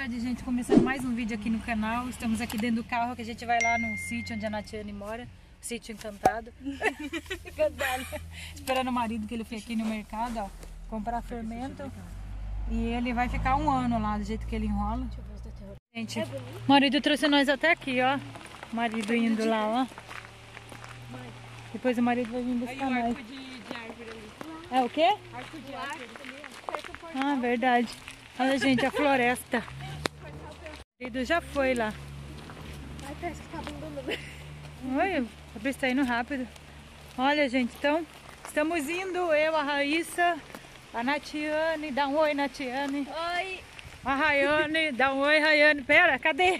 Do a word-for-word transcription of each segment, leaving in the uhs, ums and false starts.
tarde, gente, começando mais um vídeo aqui no canal. Estamos aqui dentro do carro que a gente vai lá no sítio onde a Natiane mora, sítio encantado. Esperando o marido, que ele foi aqui no mercado, ó, comprar fermento. E ele vai ficar um ano lá, do jeito que ele enrola. Gente, o marido trouxe nós até aqui, ó. O marido indo lá, ó. Depois o marido vai vir buscar nós. É o quê? Arco de árvore. Ah, verdade. Olha, gente, a floresta. O marido já foi lá. Ai, parece que tá abandonando. Olha, a bicha tá indo rápido. Olha, gente, então, estamos indo, eu, a Raíssa, a Natiane. Dá um oi, Natiane. Oi. A Rayane, dá um oi, Rayane. Pera, cadê?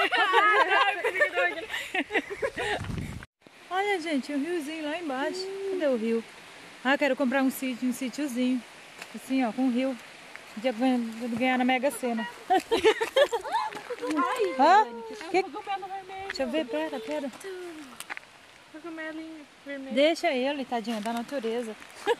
Olha, gente, um riozinho lá embaixo. Cadê o rio? Ah, quero comprar um sítio, um sítiozinho. Assim, ó, com um rio. Um dia vou ganhar na Mega Sena. Hã? Que... Deixa eu ver, pera, pera. Deixa ele, tadinho, da natureza.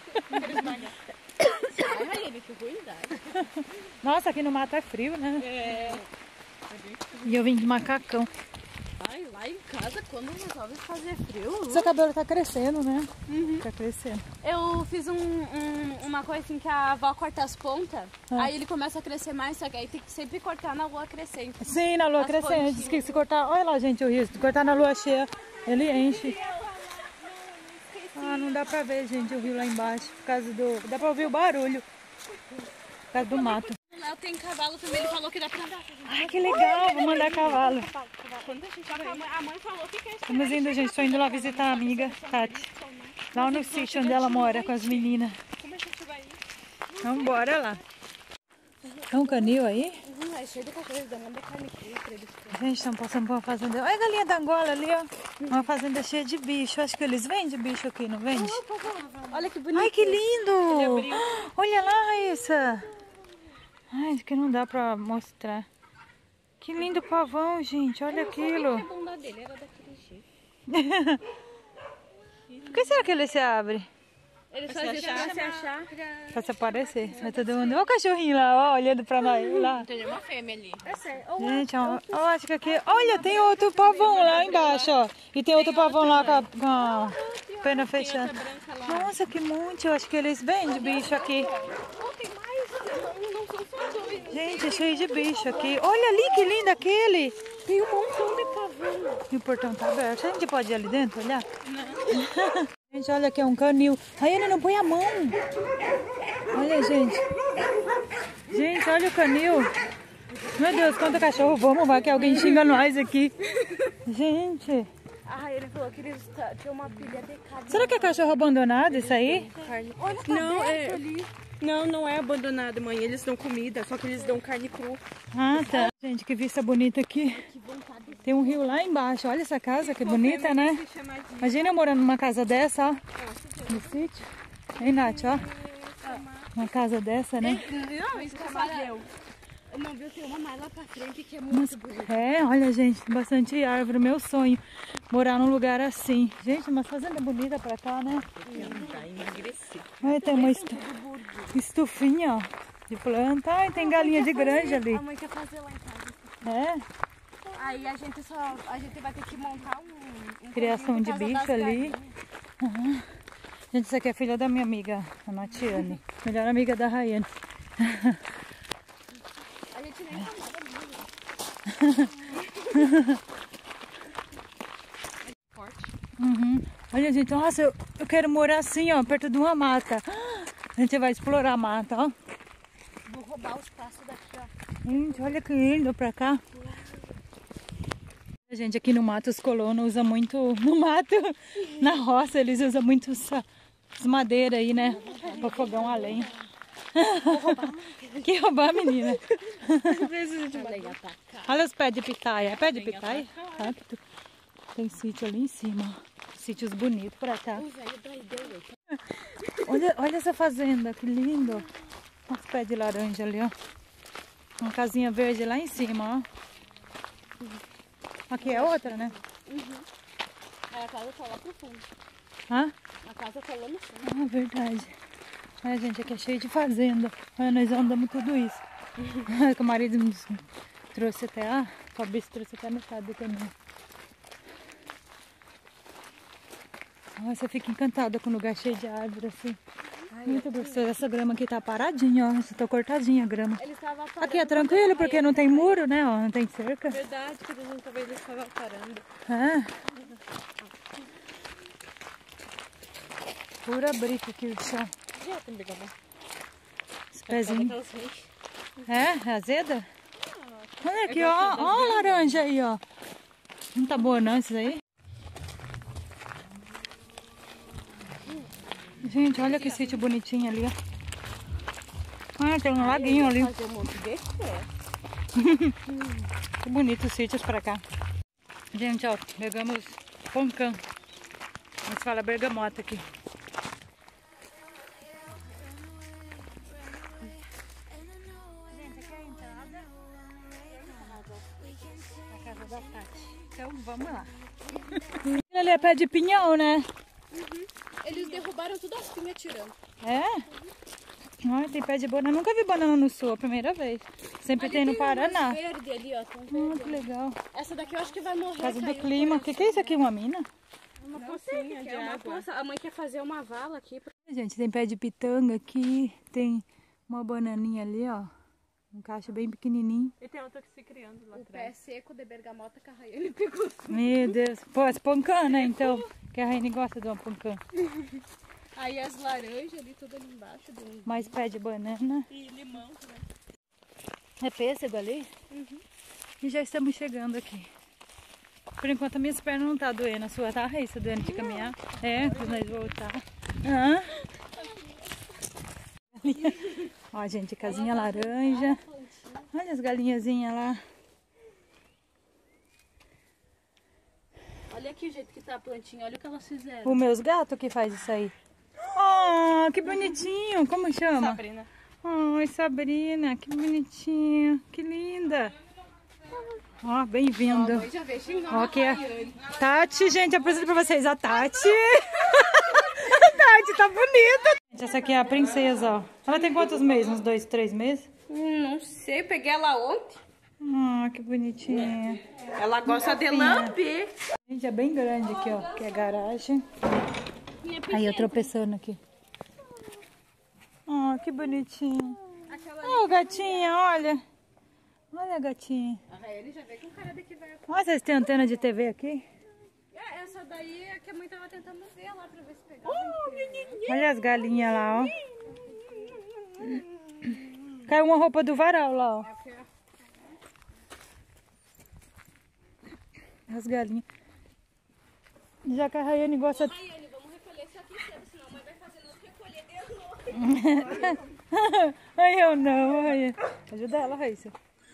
Ai, que ruindade. Nossa, aqui no mato é frio, né? É. E eu vim de macacão. Ai, lá em casa, quando resolve fazer frio... Seu cabelo tá crescendo, né? Uhum. Tá crescendo. Eu fiz um, um, uma coisa assim que a avó corta as pontas, Ah. aí ele começa a crescer mais, só que aí tem que sempre cortar na lua crescente. Sim, na lua As crescente. pontinhas. Diz que se cortar... Olha lá, gente, o rio. Se cortar na lua cheia, ele enche. Ah, não dá pra ver, gente, o rio lá embaixo. Por causa do... Dá pra ouvir o barulho. Por causa do mato. Lá tem cavalo também, ele falou que dá pra andar. Ai, que legal. Vou mandar cavalo. Quando a gente vai... A mãe falou que quer esperar. Estamos indo, gente. Estou indo lá visitar a amiga, Tati. Lá no sítio onde ela mora com as meninas. Como a gente vai ir? Vamos embora lá. Tem um canil aí? Uhum, é cheio de cachorro, eles dão uma carne crua pra eles. Gente, estamos passando por uma fazenda. Olha a galinha da Angola ali, ó. Uma fazenda cheia de bicho. Acho que eles vendem bicho aqui, não vende? Olha que bonito. Ai, que lindo! Olha lá, Raíssa. Ai, isso que não dá pra mostrar. Que lindo pavão, gente. Olha aquilo. A bunda dele era daquele jeito. Por que será que ele se abre? Ele só existe pra se achar. Pra se aparecer. Vai todo mundo. Olha o cachorrinho lá, ó, olhando pra nós. Lá. Tem uma fêmea ali. É sério. Gente, ó, eu acho que aqui... Olha, tem outro pavão lá embaixo, ó. E tem outro pavão lá com a, com a perna fechada. Nossa, que monte. Eu acho que eles vendem bicho aqui. Oh, tem mais. Não, não são só dois. Gente, é cheio de bicho aqui. Olha ali, que lindo aquele. Tem um montão de pavão. E o portão tá aberto. A gente pode ir ali dentro olhar? Não. Gente, olha aqui, é um canil. Raiane, não põe a mão. Olha, gente. Gente, olha o canil. Meu Deus, quanto cachorro. Vamos, vai que alguém xinga nós aqui. Gente. Ah, ele falou que eles tinham uma pilha de carne. Será que é cachorro abandonado isso aí? Olha, tá não, é ali. Não, não é abandonado, mãe. Eles dão comida, só que eles dão carne crua. Ah, tá. Gente, que vista bonita aqui. Que vontade. Tem um rio lá embaixo. Olha essa casa, que bonita, né? Imagina eu morando numa casa dessa, ó. No sítio. Hein, Nath, ó. Uma casa dessa, né? Não, isso que eu não viu, tem uma mais lá pra frente que é muito bonita. É, olha, gente, bastante árvore. Meu sonho, morar num lugar assim. Gente, uma fazenda bonita pra cá, né? Olha, tem uma estu... estufinha, ó, de planta. Ai, tem galinha de granja ali. A mãe quer fazer lá em casa. É, Aí a gente só, a gente vai ter que montar um... um criação de por causa bicho das ali. galinhas. Uhum. Gente, isso aqui é filha da minha amiga, a Natiane. Melhor amiga da Rayane. A gente nem tá nada forte. Uhum. Olha, gente, nossa, eu, eu quero morar assim, ó, perto de uma mata. A gente vai explorar a mata, ó. Vou roubar os passos daqui, ó. Gente, olha que lindo pra cá. Gente, aqui no mato os colonos usam muito, no mato, na roça, eles usam muito essa, as madeiras aí, né? Pra fogão a lenha. Que roubar a menina. Olha os pés de pitaia. É pé de pitaia? Rápido. Tem sítio ali em cima. Sítios bonitos pra cá. Olha, olha essa fazenda, que lindo. Os pés de laranja ali, ó. Uma casinha verde lá em cima, ó. Aqui é outra, né? Uhum. A casa tá lá pro fundo. Hã? A casa tá lá no fundo. Ah, verdade. Olha, gente, aqui é cheio de fazenda. Olha, nós andamos tudo isso. O marido Trouxe até, ah, o Fabrício trouxe até a metade do caminho. Nossa, eu fico encantada com um lugar cheio de árvore, assim. Ai, muito gostoso. Essa grama aqui tá paradinha, ó. Tá cortadinha a grama. Aqui é tranquilo, porque não tem muro, né? Ó, não tem cerca. Verdade, que eles não eles estavam parando. É. Pura brita aqui o chão. Os pezinhos. É? É azeda? Olha aqui, ó. Ó a laranja aí, ó. Não tá boa não isso aí? Gente, olha que sítio bonitinho ali, ó. Ah, tem um laguinho ali. Que bonito os sítios pra cá. Gente, ó, pegamos poncã. A gente fala bergamota aqui. Gente, aqui é a entrada. A casa da Tati. Então, vamos lá. Ali é pé de pinhão, né? Uhum. Eles derrubaram tudo as pinhas tirando. É? Uhum. Ai, tem pé de banana. Nunca vi banana no sul, a primeira vez. Sempre ali tem no Paraná. Verde ali, ó, tão verde. Ah, que legal. Essa daqui eu acho que vai morrer. Por causa do clima. O que, que é isso aqui? Uma mina? Uma pocinha de água. Poça. A mãe quer fazer uma vala aqui. Gente, tem pé de pitanga aqui. Tem uma bananinha ali, ó. Um cacho bem pequenininho. E tem outra que se criando lá o atrás. O pé seco de bergamota que a Raiane pegou. Meu Deus. Pô, as poncã, né, então? Que a Raiane gosta de uma poncã. Aí as laranjas ali, tudo ali embaixo. Do... Mais pé de banana. E limão também. É pêssego ali? Uhum. E já estamos chegando aqui. Por enquanto, minhas pernas não tá doendo. A sua tá, Raíssa, doendo de caminhar? É, pra nós voltar. Ah. Ó, gente, casinha laranja. Olha as galinhazinhas lá. Olha aqui o jeito que tá a plantinha. Olha o que elas fizeram. Os meus gatos que faz isso aí. Oh, que bonitinho. Como chama? Sabrina. Ai, Sabrina, que bonitinha. Que linda. Ó, oh, bem-vindo. Ó, aqui é Tati, gente, apresento pra vocês a Tati. A Tati tá bonita. Essa aqui é a princesa, ó. Ela tem quantos meses? Uns dois, três meses? Não sei, peguei ela ontem. Ah, que bonitinha. Ela gosta de lamber. Gente, é bem grande aqui, ó. Que é a garagem. Aí eu tropeçando aqui. Ah, que bonitinho. Ó, gatinha, olha. Olha a gatinha. A Raeli já veio com cara de que vai... Olha, vocês têm antena de T V aqui? É, essa daí é que a mãe tava tentando ver lá pra ver se pegava. Olha as galinhas lá, ó. Caiu uma roupa do varal lá, ó. As galinhas. Já que a Raiane gosta... Raiane, vamos recolher isso aqui cedo, senão a mãe vai fazer nós recolher de novo. Ai, eu não, Raiane. Ajuda ela, Raíssa.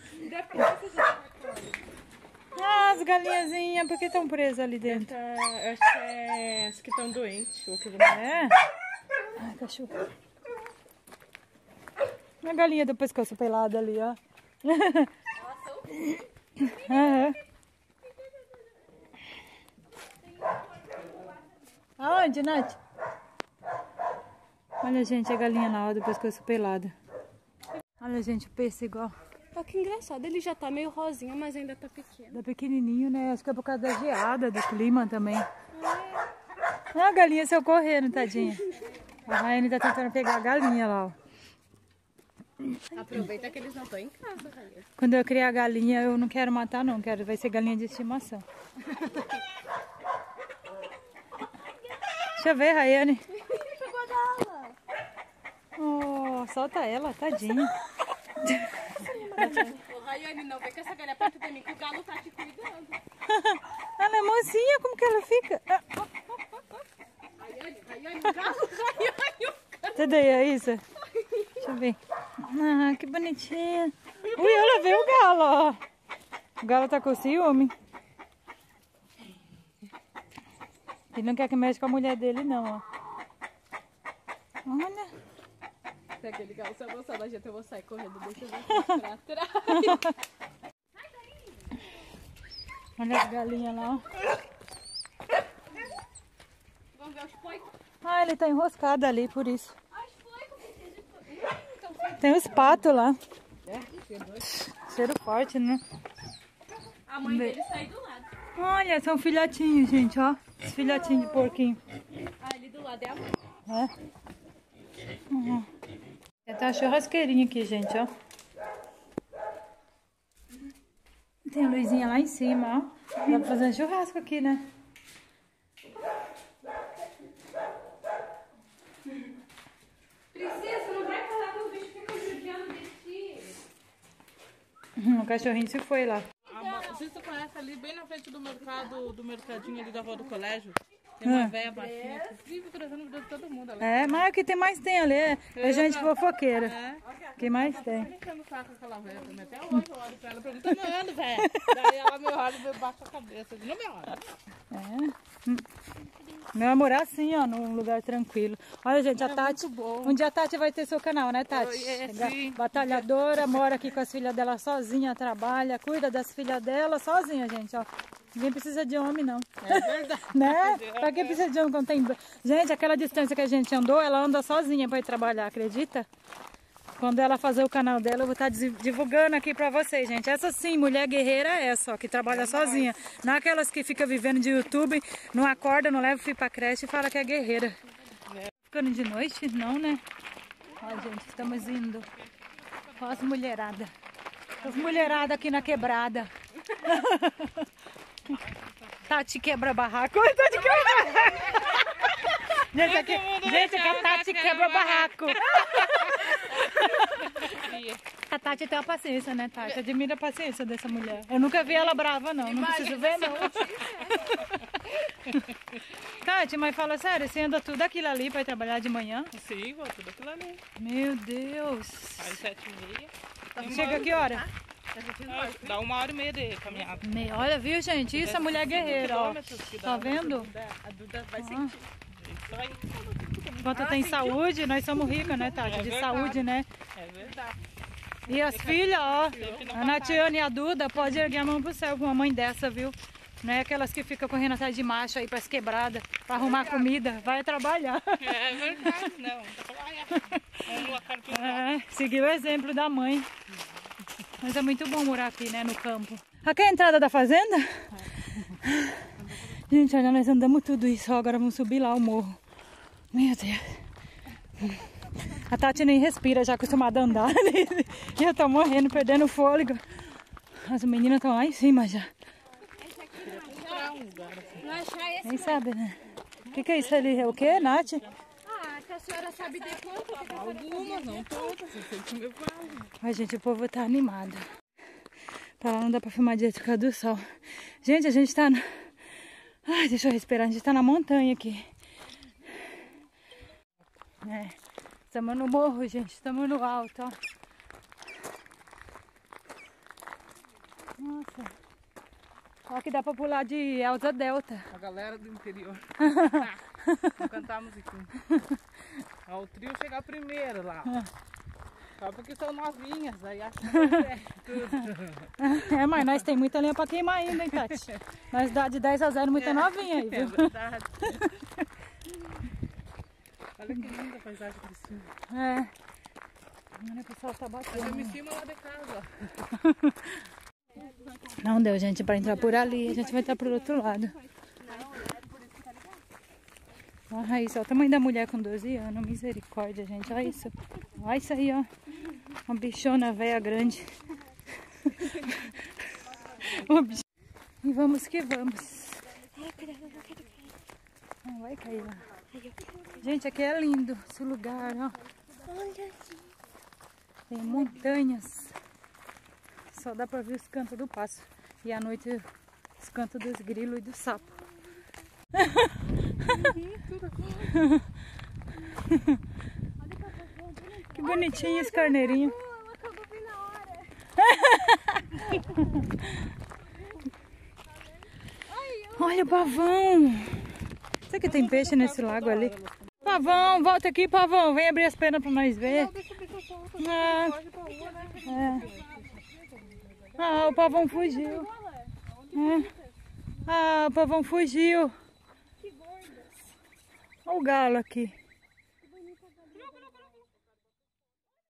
Ah, as galinhazinhas, por que estão presas ali dentro? Eu acho que é as que estão doentes. Ou que vão... É? Ai, cachorro. A galinha do pescoço pelado ali, ó. Uhum. Aonde, Nath? Olha, gente, a galinha lá, ó, do pescoço pelado. Olha, gente, o pêssego, ó. Olha que engraçado, ele já tá meio rosinha, mas ainda tá pequeno. Tá pequenininho, né? Acho que é por causa da geada, do clima também. É. Ah, a galinha saiu correndo, tadinha. A Raiane tá tentando pegar a galinha lá, ó. Aproveita que eles não estão em casa, Raiane. Quando eu criar a galinha, eu não quero matar, não. Quero, vai ser galinha de estimação. Deixa eu ver, Raiane. Pegou dela. Oh, solta ela, tadinha. Ô, Raiane, não vem com essa galha perto de mim, que o galo tá te cuidando. Ela é mocinha, como que ela fica? Raiane, Raiane, o galo, Raiane, o galo. Cadê a Isa? Deixa eu ver. Ah, que bonitinha. Ui, ela veio o galo, ó. O galo tá com ciúme. Ele não quer que mexa com a mulher dele, não, ó. Olha. Se aquele galo se avançar da gente, eu vou sair correndo. Deixa eu ver pra trás. Olha as galinhas lá, ó. Vamos ver os poicos? Ah, ele tá enroscado ali, por isso. Tem os patos lá. Cheiro forte, né? A mãe dele sai do lado. Olha, são filhotinhos, gente, ó. Os filhotinhos de porquinho. Ah, ali do lado é a mãe. É. Uhum. Tem até uma churrasqueirinha aqui, gente, ó. Tem a luzinha lá em cima, ó. Dá pra fazer um churrasco aqui, né? Princesa, não vai falar que o bicho fica judiando de ti. O cachorrinho se foi lá. Você conhece ali, bem na frente do mercado, do mercadinho ali da rua do colégio? Tem uma Ah. velha baixinha que vive trazendo vida de todo mundo. Ela É, mas o que tem mais tem ali é, é gente fofoqueira. é. O que mais tem? Tá enchendo o saco com aquela velha também. Até hoje eu olho pra ela e pergunto, não ando, velho. Daí ela me olha e baixa a cabeça. Não me olha. É. Hum. Meu amor, é assim, ó, num lugar tranquilo. Olha, gente, a É Tati. muito bom. Um dia a Tati vai ter seu canal, né, Tati? É, Chega- sim. Batalhadora, mora aqui com as filhas dela sozinha, trabalha, cuida das filhas dela sozinha, gente, ó. Ninguém precisa de homem, não. É verdade. Né? Pra que precisa de homem quando tem... Gente, aquela distância que a gente andou, ela anda sozinha pra ir trabalhar, acredita? Quando ela fazer o canal dela, eu vou estar divulgando aqui pra vocês, gente. Essa sim, mulher guerreira é essa, ó, que trabalha sozinha. Não é aquelas que ficam vivendo de YouTube, não acorda, não leva o filho pra creche e fala que é guerreira. Ficando de noite? Não, né? Ó, gente, estamos indo com as mulheradas. As mulheradas aqui na quebrada. Tati quebra barraco. Tati quebra barraco. Gente, aqui, gente, aqui a Tati quebra barraco. A Tati tem uma paciência, né, Tati? Admira a paciência dessa mulher. Eu nunca vi ela brava, não. Não preciso ver, não. Tati, mas fala sério, você anda tudo aquilo ali pra ir trabalhar de manhã? Sim, vou tudo aquilo ali. Meu Deus. Às sete e meia. Chega que hora? Ah, dá uma hora e meia de caminhada. Me- Olha, viu, gente? Isso é mulher guerreira, ó. Tá vendo? A Duda vai Ah. sentir. Isso aí. Enquanto tem saúde, nós somos ricas, né, Tati? É De verdade. saúde, né? É verdade. E as filhas, ó. A Natiane e a Duda pode erguer a mão pro céu com uma mãe dessa, viu? Não é aquelas que ficam correndo atrás de macho aí pras quebradas, pra arrumar comida. Vai trabalhar. É verdade, não. Tá falando, vamos lá, cara, que É, seguir o exemplo da mãe. Mas é muito bom morar aqui, né, no campo. Aqui é a entrada da fazenda? Gente, olha, nós andamos tudo isso, ó, agora vamos subir lá o morro. Meu Deus. A Tati nem respira, já acostumada a andar. E eu tô morrendo, perdendo o fôlego. As meninas estão lá em cima já. Não achar esse. Nem sabe, né? O que, que é isso ali? É o quê, Nath? Ah, que a senhora sabe de quanto? algumas, não todas. Eu sei que o meu pai. Ai, gente, o povo tá animado. Pra lá não dá pra filmar direito por causa do sol. Gente, a gente tá... Na... Ai, deixa eu respirar. A gente tá na montanha aqui. É. Estamos no morro, gente. Estamos no alto, ó. Nossa. Ó que dá pra pular de Elza Delta. A galera do interior. Vou cantar a musiquinha. Ó, o trio chegar primeiro lá. Só porque são novinhas, aí acho que é tudo. É, mas nós tem muita lenha pra queimar ainda, hein, Tati? Nós dá de dez a zero muita novinha aí, É viu? verdade. Olha que linda a paisagem de cima. É. Olha, o pessoal tá Eu batendo. me cima lá de casa, ó. Não deu, gente, pra entrar por ali. A gente vai estar por outro lado. Olha isso, olha o tamanho da mulher com doze anos. Misericórdia, gente. Olha isso. Olha isso aí, ó. Uma bichona velha grande. Uma bich- E vamos que vamos. Não vai cair lá. Gente, aqui é lindo esse lugar, ó. Tem montanhas. Só dá pra ver os cantos do pássaro. E à noite os cantos dos grilos e do sapo. Que bonitinho esse carneirinho. Ela acabou bem na hora. Olha o pavão. Será que tem peixe nesse lago ali? Pavão, volta aqui, pavão. Vem abrir as pernas pra nós ver. Ah, é. Ah, o pavão fugiu. É. Ah, o pavão fugiu. Olha o galo aqui.